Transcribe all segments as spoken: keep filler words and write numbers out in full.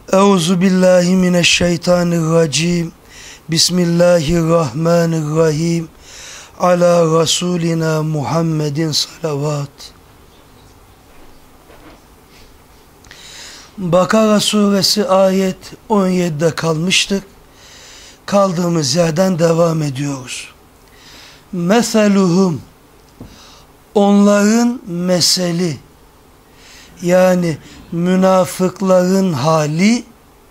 Euzu billahi mineşşeytanirracim. Bismillahirrahmanirrahim. Ala Resulina Muhammedin salavat. Bakara suresi ayet on yedide kalmıştık. Kaldığımız yerden devam ediyoruz. Meseluhum, onların meseli, yani münafıkların hali,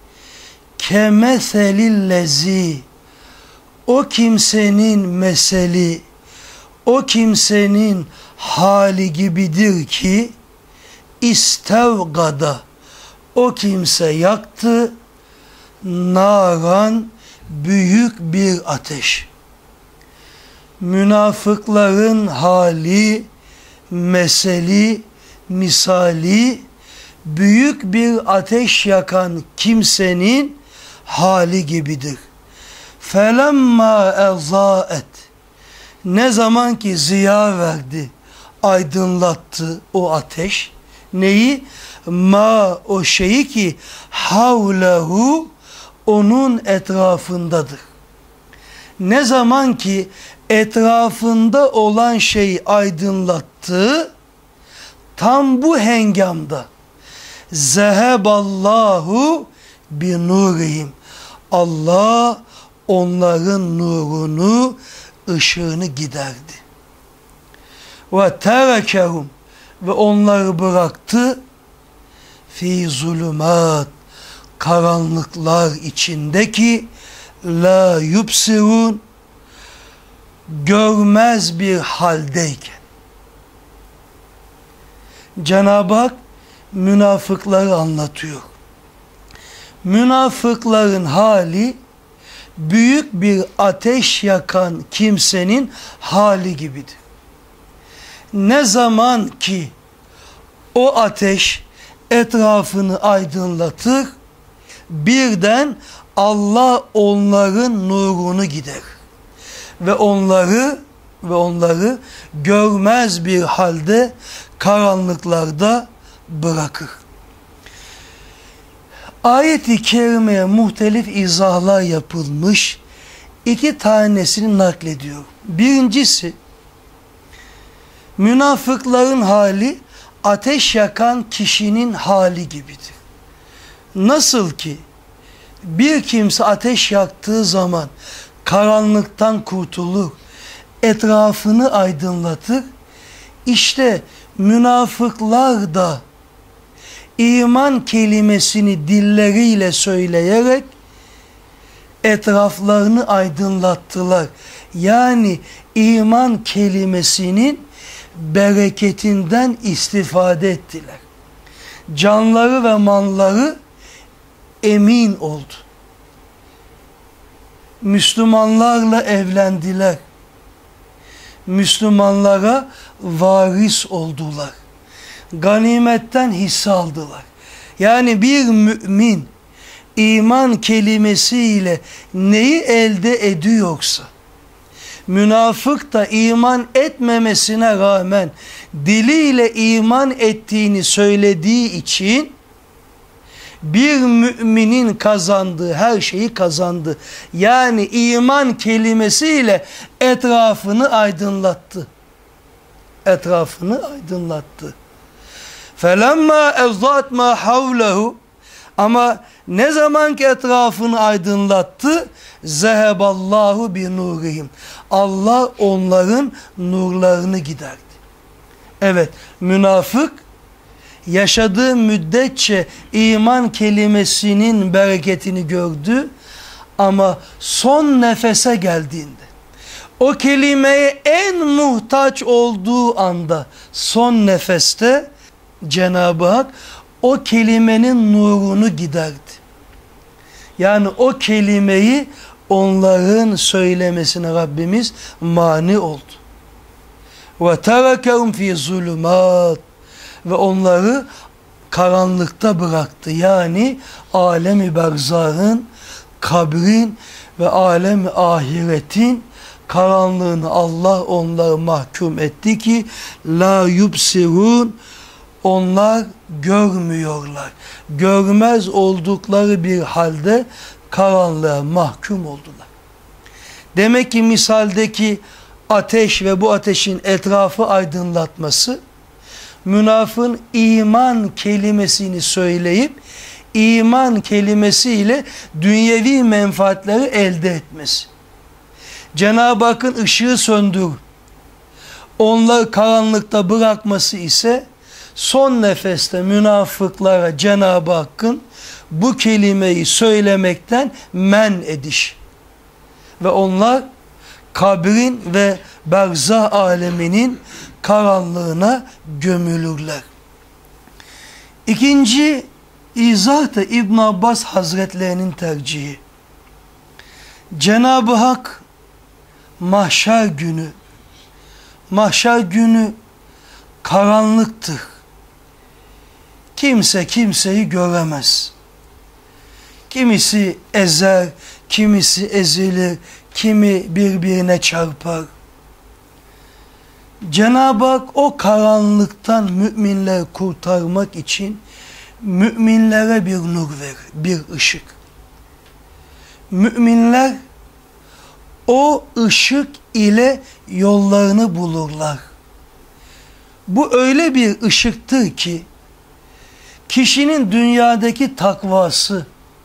kemeselillezi, o kimsenin meseli, o kimsenin hali gibidir ki, istevgada, o kimse yaktı, naran, büyük bir ateş. Münafıkların hali, meseli, misali, büyük bir ateş yakan kimsenin hali gibidir. فَلَمَّا اَزَاءَتْ, ne zaman ki ziya verdi, aydınlattı o ateş, neyi? Ma, o şeyi ki havlehu, onun etrafındadır. Ne zaman ki etrafında olan şeyi aydınlattı, tam bu hengamda zeheballahu bi nurihim, Allah onların nurunu, ışığını giderdi. Ve terekehum, ve onları bıraktı fi zulümat, karanlıklar içindeki la yubsirun, görmez bir haldeyken. Cenab-ı Hak münafıkları anlatıyor. Münafıkların hali büyük bir ateş yakan kimsenin hali gibidir. Ne zaman ki o ateş etrafını aydınlatır, birden Allah onların nurunu gider ve onları ve onları görmez bir halde karanlıklarda bırakır. Ayet-i kerimeye muhtelif izahlar yapılmış. İki tanesini naklediyor. Birincisi, münafıkların hali ateş yakan kişinin hali gibidir. Nasıl ki bir kimse ateş yaktığı zaman karanlıktan kurtulur, etrafını aydınlatır, İşte münafıklar da iman kelimesini dilleriyle söyleyerek etraflarını aydınlattılar. Yani iman kelimesinin bereketinden istifade ettiler. Canları ve malları emin oldu. Müslümanlarla evlendiler. Müslümanlara varis oldular. Ganimetten hisse aldılar. Yani bir mümin iman kelimesiyle neyi elde ediyorsa, münafık da iman etmemesine rağmen diliyle iman ettiğini söylediği için bir müminin kazandığı her şeyi kazandı. Yani iman kelimesiyle etrafını aydınlattı. Etrafını aydınlattı. فَلَمَّا اَزَّاتْ مَا حَوْلَهُ, ama ne zaman ki etrafını aydınlattı, zeheballahu bi nurihim, Allah onların nurlarını giderdi. Evet, münafık yaşadığı müddetçe iman kelimesinin bereketini gördü, ama son nefese geldiğinde, o kelimeye en muhtaç olduğu anda, son nefeste Cenab-ı Hak o kelimenin nurunu giderdi. Yani o kelimeyi onların söylemesine Rabbimiz mani oldu. Ve terekehum fi zulümat, ve onları karanlıkta bıraktı. Yani alem-i berzahın, kabrin ve alem-i ahiretin karanlığını Allah onları mahkum etti ki la yubsirun, onlar görmüyorlar. Görmez oldukları bir halde karanlığa mahkum oldular. Demek ki misaldeki ateş ve bu ateşin etrafı aydınlatması, münafığın iman kelimesini söyleyip iman kelimesiyle dünyevi menfaatleri elde etmesi. Cenab-ı Hakk'ın ışığı söndür, onları karanlıkta bırakması ise son nefeste münafıklara Cenab-ı Hakk'ın bu kelimeyi söylemekten men ediş. Ve onlar kabrin ve berzah aleminin karanlığına gömülürler. İkinci izah da İbn Abbas Hazretlerinin tercihi. Cenab-ı Hak mahşer günü, mahşer günü karanlıktır. Kimse kimseyi göremez. Kimisi ezer, kimisi ezilir, kimi birbirine çarpar. Cenab-ı Hak o karanlıktan müminleri kurtarmak için müminlere bir nur verir, bir ışık. Müminler o ışık ile yollarını bulurlar. Bu öyle bir ışıktır ki kişinin dünyadaki takvası,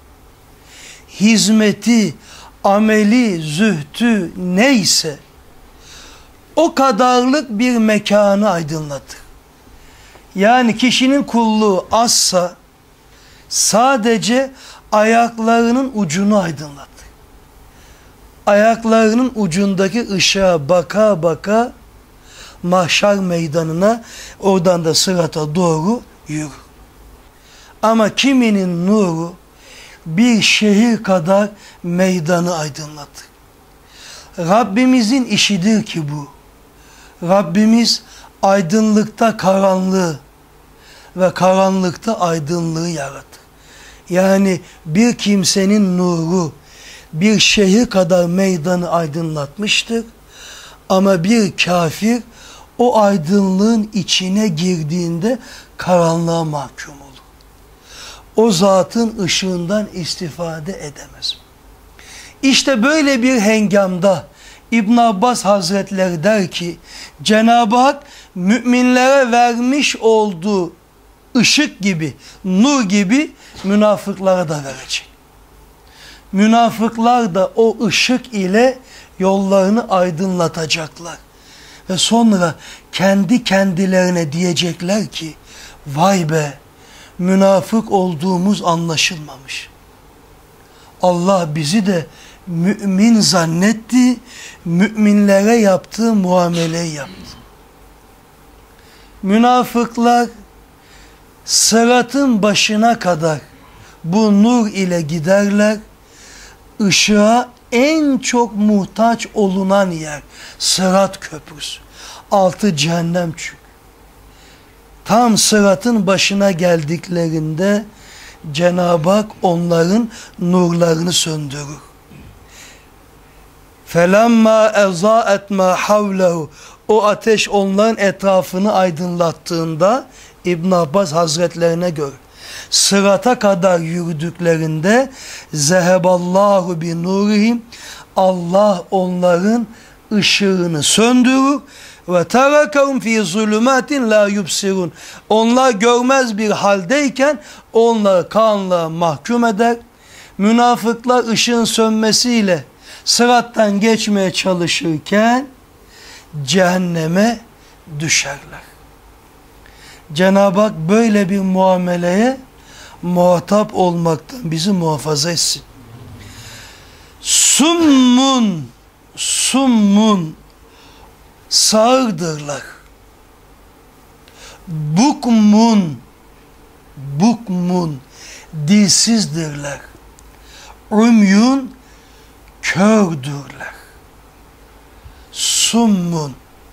hizmeti, ameli, zühdü neyse o kadarlık bir mekanı aydınlatır. Yani kişinin kulluğu azsa sadece ayaklarının ucunu aydınlatır. Ayaklarının ucundaki ışığa baka baka mahşer meydanına, oradan da sırata doğru yürür. Ama kiminin nuru bir şehir kadar meydanı aydınlatır. Rabbimizin işidir ki bu. Rabbimiz aydınlıkta karanlığı ve karanlıkta aydınlığı yaratır. Yani bir kimsenin nuru bir şehir kadar meydanı aydınlatmıştır. Ama bir kafir o aydınlığın içine girdiğinde karanlığa mahkum olur. O zatın ışığından istifade edemez. İşte böyle bir hengamda İbn Abbas Hazretleri der ki, Cenab-ı Hak müminlere vermiş olduğu ışık gibi, nur gibi münafıklara da verecek. Münafıklar da o ışık ile yollarını aydınlatacaklar. Ve sonra kendi kendilerine diyecekler ki, vay be, münafık olduğumuz anlaşılmamış. Allah bizi de mümin zannetti, müminlere yaptığı muameleyi yaptı. Münafıklar sıratın başına kadar bu nur ile giderler. Işığa en çok muhtaç olunan yer Sırat Köprüsü. Altı cehennem çünkü. Tam sıratın başına geldiklerinde Cenab-ı Hak onların nurlarını söndürür. فَلَمَّا اَزَاءَتْ مَا حَوْلَهُ O ateş onların etrafını aydınlattığında İbn Abbas Hazretlerine göre sırata kadar yürüdüklerinde zeheballahu bi nurihim Allah onların ışığını söndürür ve terakahum fi zulumatin la yubsirun. Onlar görmez bir haldeyken onları karanlığa mahkum eder. Münafıklar ışığın sönmesiyle sırattan geçmeye çalışırken cehenneme düşerler. Cenab-ı Hak böyle bir muameleye muhatap olmaktan bizi muhafaza etsin. Summun, summun sağırdırlar. Bukmun, bukmun dilsizdirler. Umyun kördürler. Summun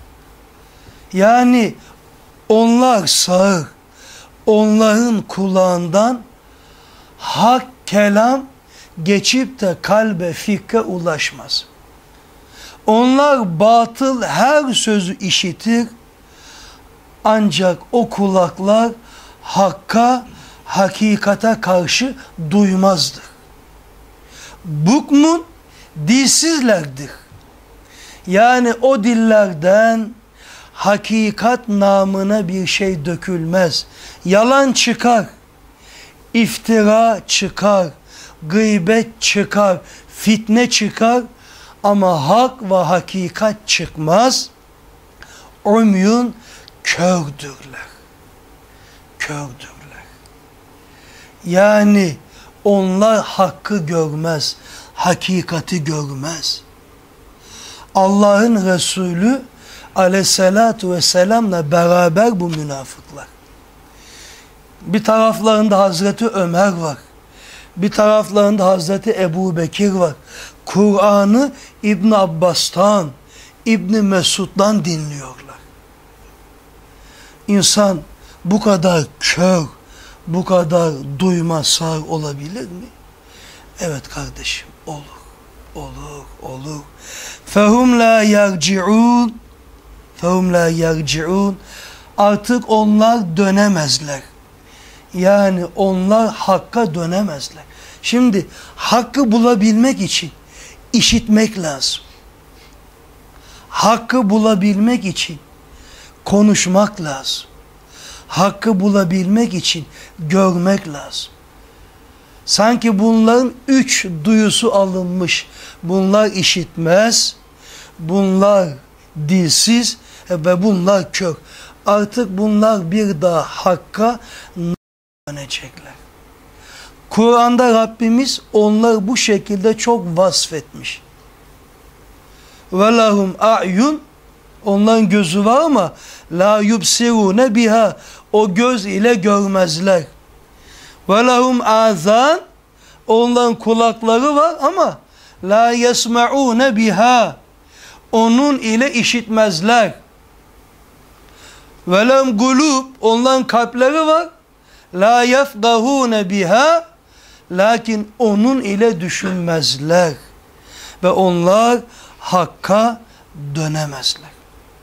yani onlar sağır, onların kulağından hak kelam geçip de kalbe, fikre ulaşmaz. Onlar batıl her sözü işitir Ancak o kulaklar hakka, hakikate karşı duymazdır. Bukmun, dilsizlerdir. Yani o dillerden hakikat namına bir şey dökülmez. Yalan çıkar, iftira çıkar, gıybet çıkar, fitne çıkar ama hak ve hakikat çıkmaz. Umyun kördürler. Kördürler. Yani onlar hakkı görmez, hakikati görmez. Allah'ın Resulü aleyhissalatu vesselamla beraber bu münafıklar. Bir taraflarında Hazreti Ömer var. Bir taraflarında Hazreti Ebu Bekir var. Kur'an'ı İbn Abbas'tan, İbn Mesud'dan dinliyorlar. İnsan bu kadar kör, bu kadar duymaz sağır olabilir mi? Evet kardeşim, olur. Olur, olur. Fehum la yerciun. Fehum la yerciun. Artık onlar dönemezler. Yani onlar hakka dönemezler. Şimdi hakkı bulabilmek için işitmek lazım. Hakkı bulabilmek için konuşmak lazım. Hakkı bulabilmek için görmek lazım. Sanki bunların üç duyusu alınmış. Bunlar işitmez, bunlar dilsiz ve bunlar kör. Artık bunlar bir daha hakka dönecekler. Kur'an'da Rabbimiz onları bu şekilde çok vasfetmiş. وَلَهُمْ اَعْيُنْ Onların gözü var ama la yubsirune biha, o göz ile görmezler. Ve lehum azan, onların kulakları var ama la yesmaune biha, onun ile işitmezler. Ve lehum gulub, onların kalpleri var, la yefgahune biha, lakin onun ile düşünmezler ve onlar hakka dönemezler.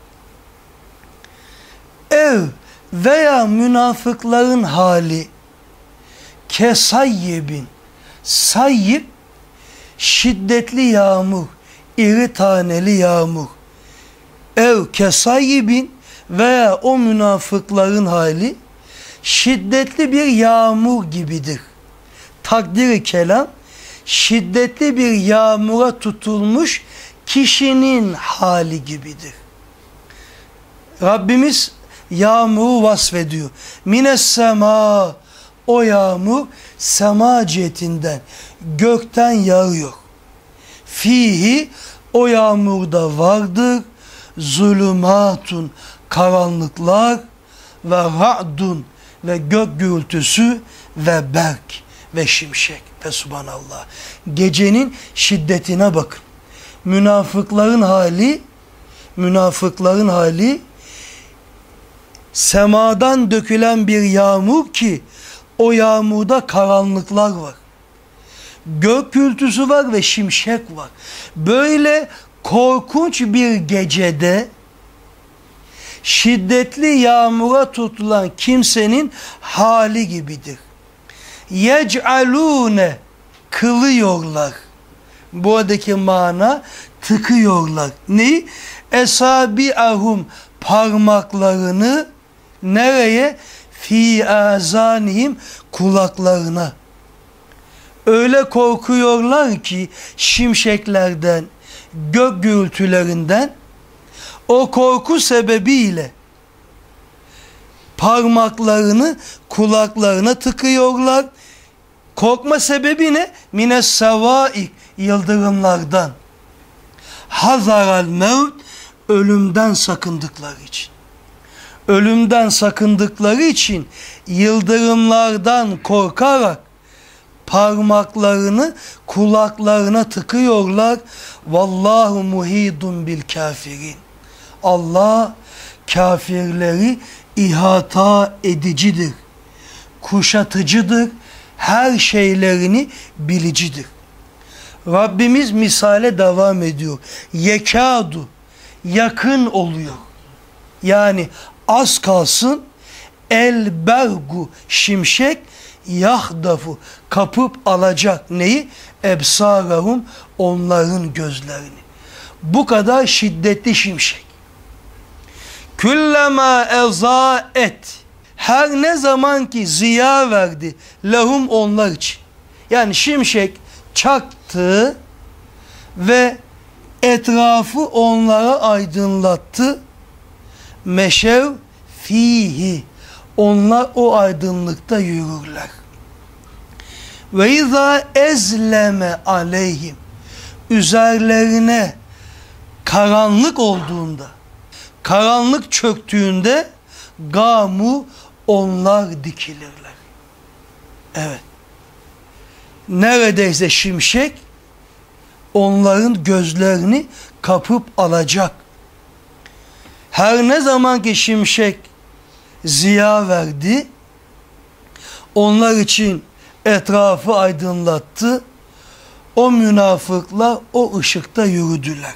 Ev veya münafıkların hali kesayyibin, sayyib şiddetli yağmur, iri taneli yağmur. Ev kesayyibin veya o münafıkların hali şiddetli bir yağmur gibidir. Takdir-i kelam, şiddetli bir yağmura tutulmuş kişinin hali gibidir. Rabbimiz yağmuru vasfediyor. Mines sema, o yağmur sema cihetinden, gökten yağıyor. Fihi, o yağmurda vardır zulümatun, karanlıklar ve ra'dun, ve gök gürültüsü ve berk ve şimşek ve subhanallah. Gecenin şiddetine bakın. Münafıkların hali, münafıkların hali semadan dökülen bir yağmur ki o yağmurda karanlıklar var. Gök gürültüsü var ve şimşek var. Böyle korkunç bir gecede şiddetli yağmura tutulan kimsenin hali gibidir. Yec'alûne, kılıyorlar. Buradaki mana tıkıyorlar. Neyi? Esabi'ahum, parmaklarını nereye? Fi azanihim, kulaklarına. Öyle korkuyorlar ki şimşeklerden, gök gürültülerinden, o korku sebebiyle parmaklarını kulaklarına tıkıyorlar. Korkma sebebi ne? Mines sevaik, yıldırımlardan. Hazaral mevt, ölümden sakındıkları için. Ölümden sakındıkları için yıldırımlardan korkarak parmaklarını kulaklarına tıkıyorlar. Vallahu muhidun bil kafirin. Allah kafirleri ihata edicidir, kuşatıcıdır, her şeylerini bilicidir. Rabbimiz misale devam ediyor. Yekadu, yakın oluyor. Yani Az kalsın el bergu şimşek yahdafu kapıp alacak neyi? Ebsarahum onların gözlerini. Bu kadar şiddetli şimşek. Küllema ezaet her ne zaman ki ziya verdi lehum onlar için. Yani şimşek çaktı ve etrafı onlara aydınlattı. Meşev fihi onlar o aydınlıkta yürürler. Ve izâ ezleme aleyhim üzerlerine karanlık olduğunda, karanlık çöktüğünde gamu onlar dikilirler. Evet. Neredeyse şimşek onların gözlerini kapıp alacak. Her ne zaman ki şimşek ziya verdi, onlar için etrafı aydınlattı, o münafıklar o ışıkta yürüdüler.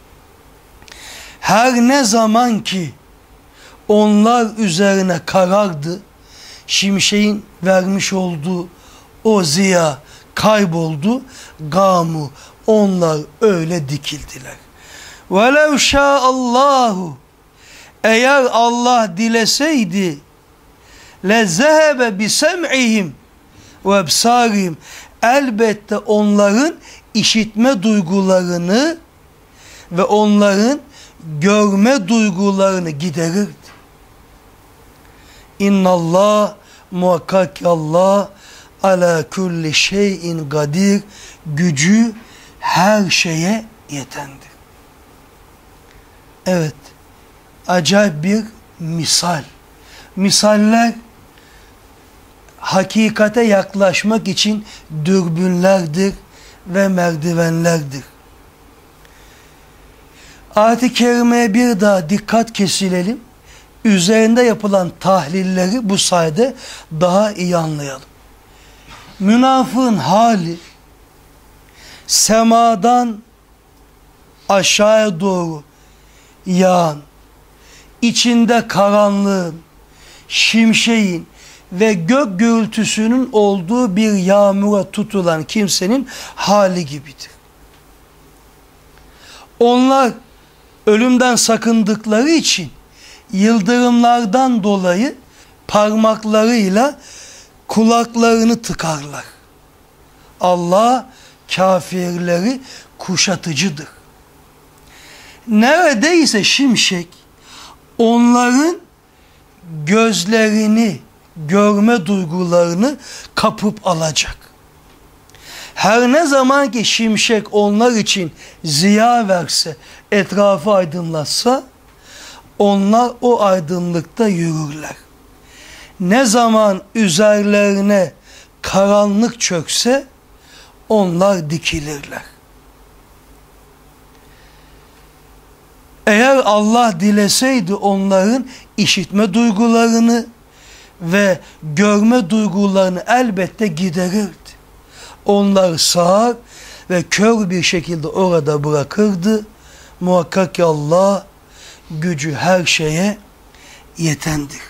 Her ne zaman ki onlar üzerine karardı, şimşeğin vermiş olduğu o ziya kayboldu, gamu onlar öyle dikildiler. وَلَوْ شَاءَ اللّٰهُ eğer Allah dileseydi لَزَهَبَ بِسَمْعِهِمْ وَبْصَارِهِمْ elbette onların işitme duygularını ve onların görme duygularını giderirdi. İnnallah muhakkak ki Allah ala kulli şeyin kadir gücü her şeye yetendir. Evet. Acayip bir misal. Misaller hakikate yaklaşmak için dürbünlerdir ve merdivenlerdir. Ayet-i kerimeye bir daha dikkat kesilelim. Üzerinde yapılan tahlilleri bu sayede daha iyi anlayalım. Münafığın hali semadan aşağıya doğru yağan, içinde karanlığın, şimşeğin ve gök gürültüsünün olduğu bir yağmura tutulan kimsenin hali gibidir. Onlar ölümden sakındıkları için yıldırımlardan dolayı parmaklarıyla kulaklarını tıkarlar. Allah kafirleri kuşatıcıdır. Neredeyse şimşek onların gözlerini, görme duygularını kapıp alacak. Her ne zaman ki şimşek onlar için ziya verse, etrafı aydınlatsa, onlar o aydınlıkta yürürler. Ne zaman üzerlerine karanlık çökse, onlar dikilirler. Eğer Allah dileseydi onların işitme duygularını ve görme duygularını elbette giderirdi. Onları sağır ve kör bir şekilde orada bırakırdı. Muhakkak ki Allah gücü her şeye yetendir.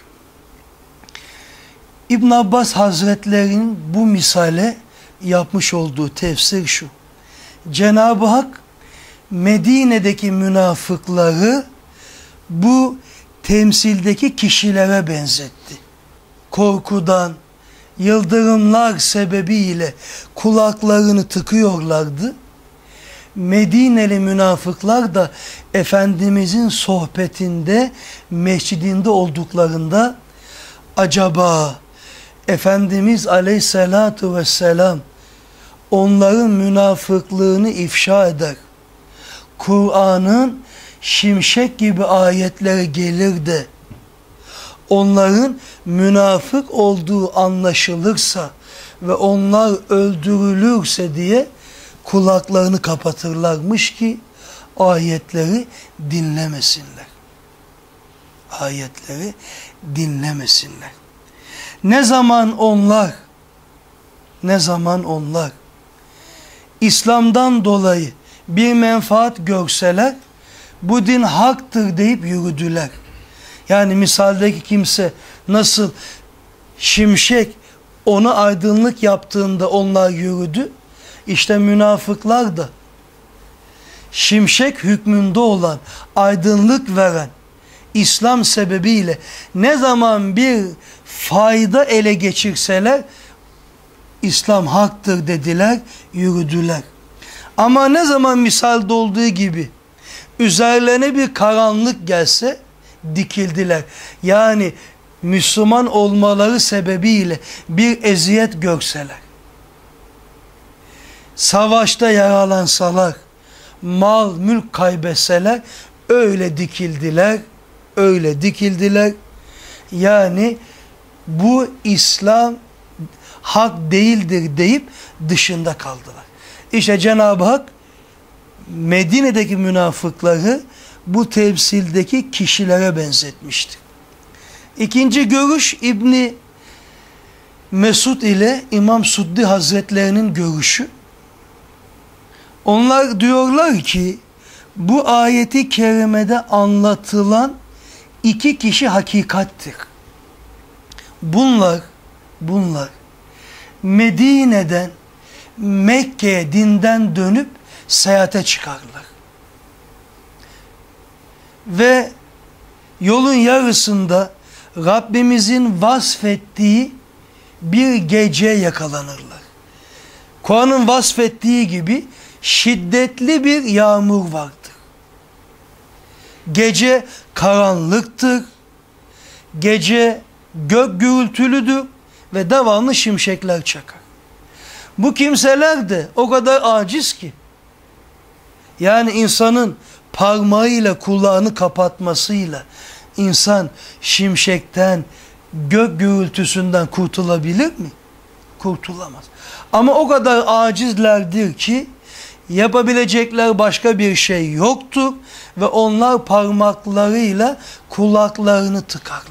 İbn Abbas Hazretlerinin bu misale yapmış olduğu tefsir şu. Cenab-ı Hak Medine'deki münafıkları bu temsildeki kişilere benzetti. Korkudan, yıldırımlar sebebiyle kulaklarını tıkıyorlardı. Medineli münafıklar da Efendimizin sohbetinde, mescidinde olduklarında acaba Efendimiz Aleyhisselatu Vesselam onların münafıklığını ifşa eder, Kur'an'ın şimşek gibi ayetleri gelir de onların münafık olduğu anlaşılırsa ve onlar öldürülürse diye kulaklarını kapatırlarmış ki ayetleri dinlemesinler. Ayetleri dinlemesinler. Ne zaman onlar ne zaman onlar İslam'dan dolayı bir menfaat görseler bu din haktır deyip yürüdüler. Yani misaldeki kimse nasıl şimşek ona aydınlık yaptığında onlar yürüdü. İşte münafıklar da şimşek hükmünde olan, aydınlık veren İslam sebebiyle ne zaman bir fayda ele geçirseler İslam haktır dediler, yürüdüler. Ama ne zaman misalde olduğu gibi üzerlerine bir karanlık gelse dikildiler. Yani Müslüman olmaları sebebiyle bir eziyet görseler, savaşta yaralansalar, mal mülk kaybetseler öyle dikildiler, öyle dikildiler. Yani bu İslam hak değildir deyip dışında kaldılar. İşte Cenab-ı Hak Medine'deki münafıkları bu temsildeki kişilere benzetmiştir. İkinci görüş İbni Mesud ile İmam Suddi Hazretlerinin görüşü. Onlar diyorlar ki bu ayeti kerimede anlatılan iki kişi hakikattir. Bunlar, bunlar Medine'den Mekke'ye dinden dönüp seyahate çıkarlar. Ve yolun yarısında Rabbimizin vasfettiği bir geceye yakalanırlar. Kur'an'ın vasfettiği gibi şiddetli bir yağmur vardır. Gece karanlıktır. Gece gök gürültülüdür ve devamlı şimşekler çakar. Bu kimseler de o kadar aciz ki, yani insanın parmağıyla kulağını kapatmasıyla insan şimşekten, gök gürültüsünden kurtulabilir mi? Kurtulamaz. Ama o kadar acizlerdir ki yapabilecekler başka bir şey yoktur ve onlar parmaklarıyla kulaklarını tıkarlar.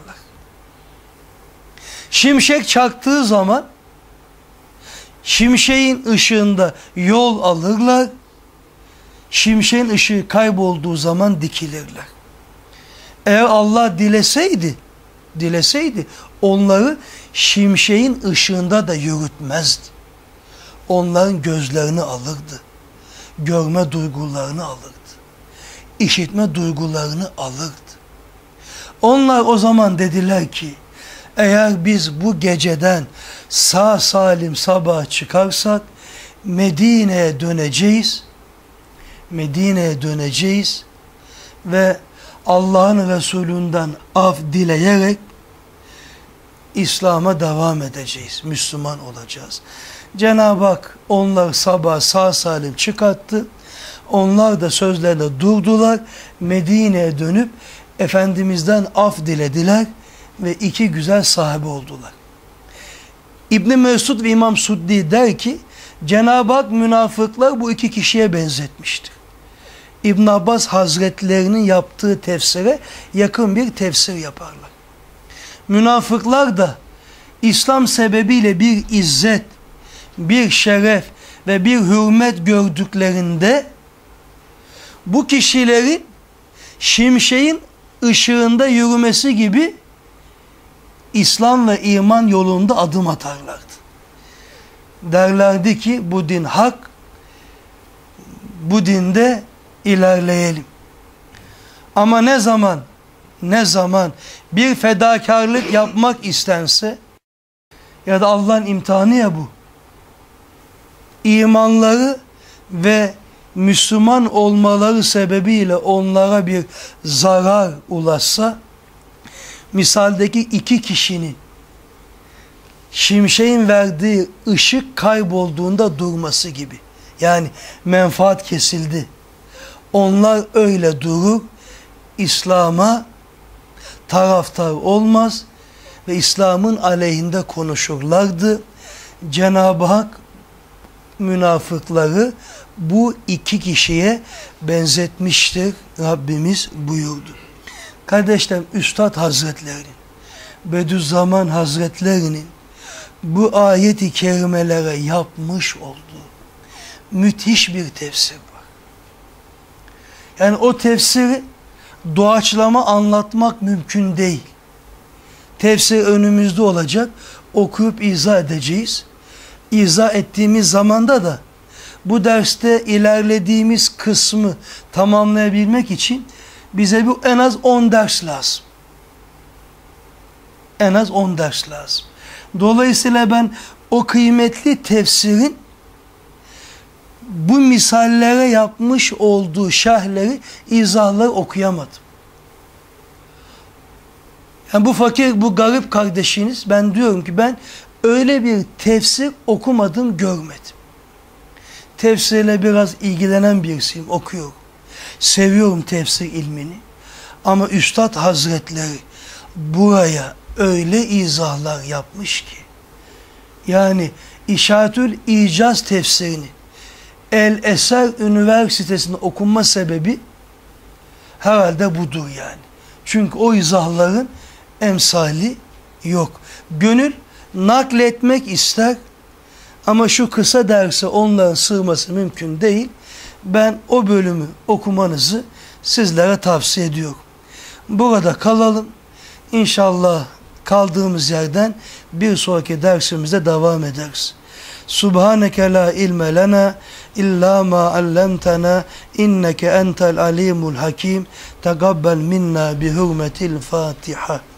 Şimşek çaktığı zaman şimşeğin ışığında yol alırlar. Şimşeğin ışığı kaybolduğu zaman dikilirler. Eğer Allah dileseydi, dileseydi onları şimşeğin ışığında da yürütmezdi. Onların gözlerini alırdı. Görme duygularını alırdı. İşitme duygularını alırdı. Onlar o zaman dediler ki, eğer biz bu geceden sağ salim sabah çıkarsak Medine'ye döneceğiz. Medine'ye döneceğiz ve Allah'ın Resulünden af dileyerek İslam'a devam edeceğiz. Müslüman olacağız. Cenab-ı Hak onları sabah sağ salim çıkarttı. Onlar da sözlerine durdular. Medine'ye dönüp Efendimiz'den af dilediler ve iki güzel sahibi oldular. İbn Mesud ve İmam Suddi der ki Cenab-ı Hak münafıklar bu iki kişiye benzetmiştir. İbn Abbas Hazretlerinin yaptığı tefsire yakın bir tefsir yaparlar. Münafıklar da İslam sebebiyle bir izzet, bir şeref ve bir hürmet gördüklerinde bu kişilerin şimşeğin ışığında yürümesi gibi İslam ve iman yolunda adım atarlardı. Derlerdi ki bu din hak, bu dinde ilerleyelim. Ama ne zaman, ne zaman bir fedakarlık yapmak istense, ya da Allah'ın imtihanı ya bu, imanları ve Müslüman olmaları sebebiyle onlara bir zarar ulaşsa, misaldeki iki kişinin şimşeğin verdiği ışık kaybolduğunda durması gibi. Yani menfaat kesildi. Onlar öyle durur, İslam'a taraftar olmaz ve İslam'ın aleyhinde konuşurlardı. Cenab-ı Hak münafıkları bu iki kişiye benzetmiştir. Rabbimiz buyurdu. Kardeşlerim, Üstad Hazretlerinin, Bediüzzaman Hazretlerinin bu ayet-i kerimelere yapmış olduğu müthiş bir tefsir var. Yani o tefsiri doğaçlama anlatmak mümkün değil. Tefsir önümüzde olacak. Okuyup izah edeceğiz. İzah ettiğimiz zamanda da bu derste ilerlediğimiz kısmı tamamlayabilmek için bize bu en az on ders lazım. En az on ders lazım. Dolayısıyla ben o kıymetli tefsirin bu misallere yapmış olduğu şerhleri, izahları okuyamadım. Yani bu fakir, bu garip kardeşiniz, ben diyorum ki ben öyle bir tefsir okumadım, görmedim. Tefsirle biraz ilgilenen birisiyim, okuyorum. Seviyorum tefsir ilmini. Ama Üstad Hazretleri buraya öyle izahlar yapmış ki, yani İşaretül İcaz tefsirini El Eser Üniversitesi'nde okunma sebebi herhalde budur yani. Çünkü o izahların emsali yok. Gönül nakletmek ister ama şu kısa derse onların sığması mümkün değil. Ben o bölümü okumanızı sizlere tavsiye ediyorum. Burada kalalım. İnşallah kaldığımız yerden bir sonraki dersimizde devam ederiz. Subhaneke la ilme lena illa ma allamtana inneke entel alimul hakim. Tegabbel minna bi hurmetil Fatiha.